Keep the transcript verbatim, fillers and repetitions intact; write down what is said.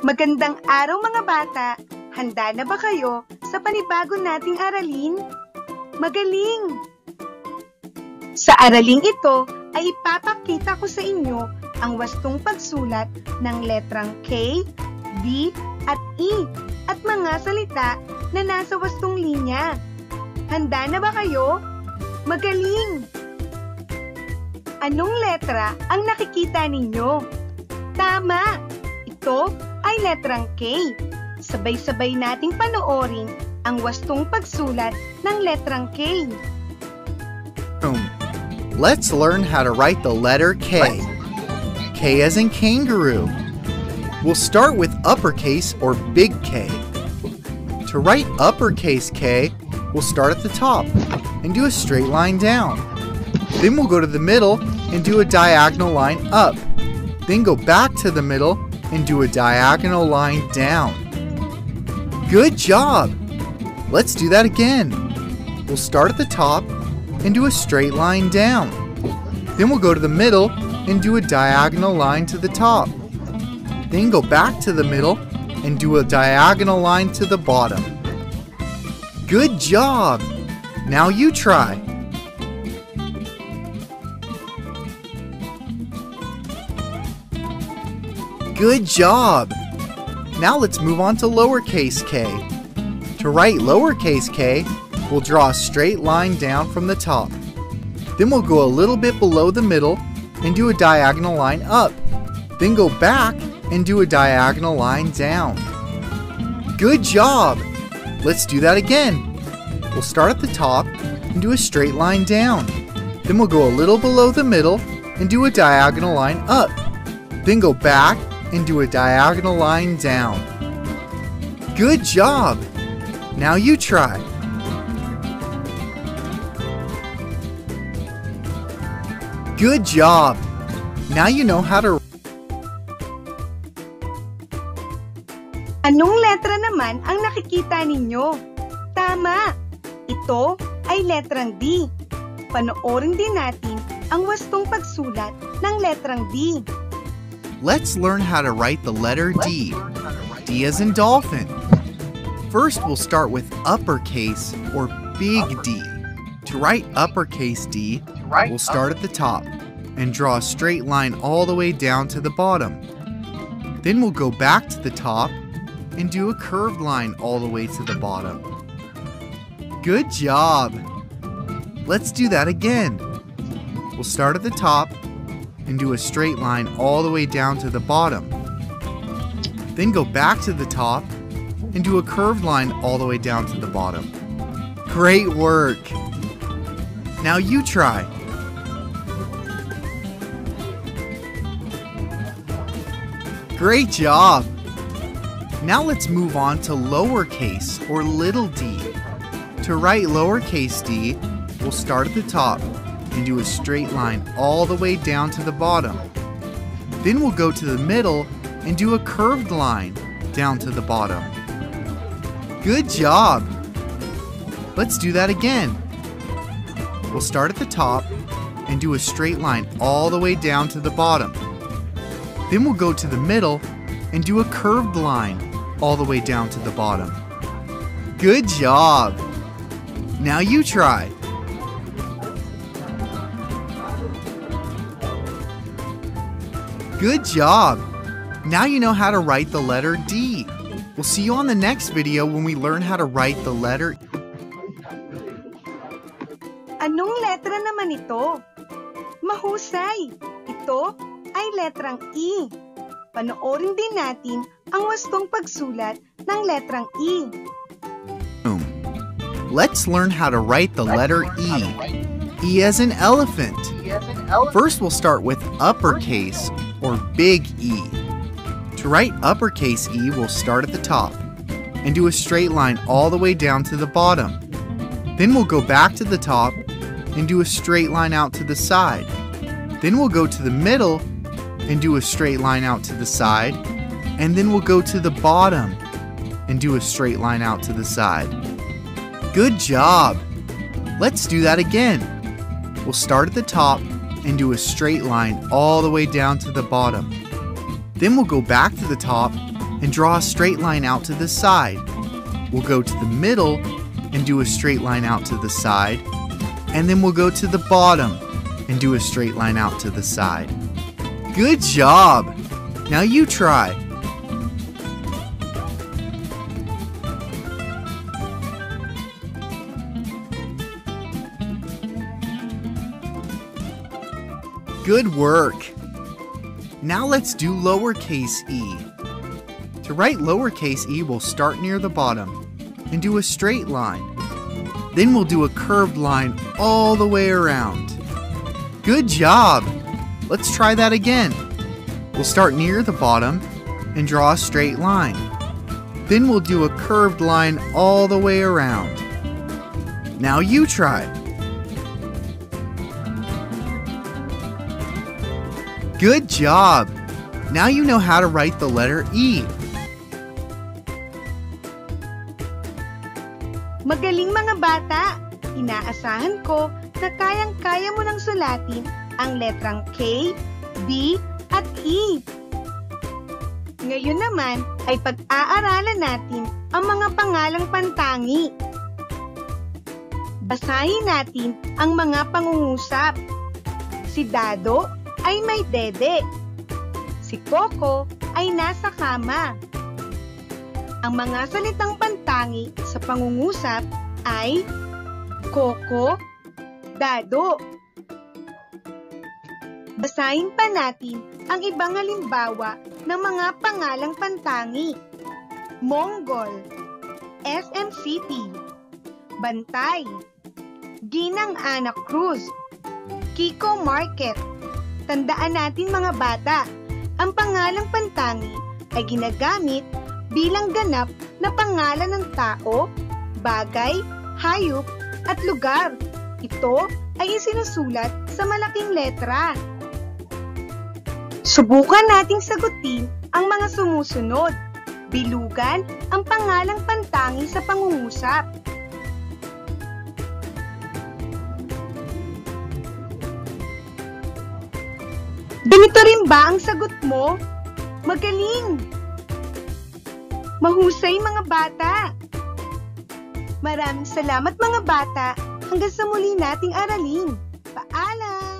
Magandang araw mga bata! Handa na ba kayo sa panibago nating aralin? Magaling! Sa araling ito ay ipapakita ko sa inyo ang wastong pagsulat ng letrang K, D at E at mga salita na nasa wastong linya. Handa na ba kayo? Magaling! Anong letra ang nakikita ninyo? Tama! Ito ay letrang K. Sabay-sabay nating panoorin ang wastong pagsulat ng letrang K. Let's learn how to write the letter K. K as in kangaroo. We'll start with uppercase or big K. To write uppercase K, we'll start at the top and do a straight line down. Then we'll go to the middle and do a diagonal line up. Then go back to the middle and do a diagonal line down. Good job! Let's do that again. We'll start at the top and do a straight line down. Then we'll go to the middle and do a diagonal line to the top. Then go back to the middle and do a diagonal line to the bottom. Good job! Now you try. Good job! Now let's move on to lowercase k. To write lowercase k, we'll draw a straight line down from the top. Then we'll go a little bit below the middle and do a diagonal line up. Then go back and do a diagonal line down. Good job! Let's do that again. We'll start at the top and do a straight line down. Then we'll go a little below the middle and do a diagonal line up. Then go back and do a diagonal line down. Good job! Now you try. Good job! Now you know how to... Anong letra naman ang nakikita ninyo? Tama! Ito ay letrang D. Panoorin din natin ang wastong pagsulat ng letrang D. Let's learn how to write the letter D. D as in dolphin. First, we'll start with uppercase or big D. To write uppercase D, we'll start at the top and draw a straight line all the way down to the bottom. Then we'll go back to the top and do a curved line all the way to the bottom. Good job! Let's do that again. We'll start at the top and do a straight line all the way down to the bottom. Then go back to the top and do a curved line all the way down to the bottom. Great work! Now you try. Great job! Now let's move on to lowercase or little d. To write lowercase d, we'll start at the top and do a straight line all the way down to the bottom. Then we'll go to the middle and do a curved line down to the bottom. Good job! Let's do that again. We'll start at the top and do a straight line all the way down to the bottom. Then we'll go to the middle and do a curved line all the way down to the bottom. Good job! Now you try. Good job! Now you know how to write the letter D. We'll see you on the next video when we learn how to write the letter. Anong letra naman ito? Mahusay! Ito ay letrang E. Panoorin din natin ang wastong pagsulat ng letrang E. Let's learn how to write the letter E. E as in elephant. First, we'll start with uppercase or big E. To write uppercase E, we'll start at the top and do a straight line all the way down to the bottom. Then we'll go back to the top and do a straight line out to the side. Then we'll go to the middle and do a straight line out to the side. And then we'll go to the bottom and do a straight line out to the side. Good job! Let's do that again. We'll start at the top and do a straight line all the way down to the bottom. Then we'll go back to the top and draw a straight line out to the side. We'll go to the middle and do a straight line out to the side, and then we'll go to the bottom and do a straight line out to the side. Good job! Now you try. Good work! Now let's do lowercase e. To write lowercase e, we'll start near the bottom and do a straight line. Then we'll do a curved line all the way around. Good job! Let's try that again. We'll start near the bottom and draw a straight line. Then we'll do a curved line all the way around. Now you try. Good job! Now you know how to write the letter E. Magaling mga bata! Inaasahan ko na kayang-kaya mo nang sulatin ang letrang K, B, at E. Ngayon naman ay pag-aaralan natin ang mga pangalang pantangi. Basahin natin ang mga pangungusap. Si Dado ay may dede. Si Coco ay nasa kama. Ang mga salitang pantangi sa pangungusap ay Coco, Dado. Basahin pa natin ang ibang halimbawa ng mga pangalang pantangi. Monggol, S M City, Bantay, Ginang Ana Cruz, Kiko Market. Tandaan natin mga bata, ang pangalang pantangi ay ginagamit bilang ganap na pangalan ng tao, bagay, hayop, at lugar. Ito ay isinusulat sa malaking letra. Subukan nating sagutin ang mga sumusunod. Bilugan ang pangalang pantangi sa pangungusap. Ganito rin ba ang sagot mo? Magaling! Mahusay mga bata! Maraming salamat mga bata! Hanggang sa muli nating aralin. Paalam!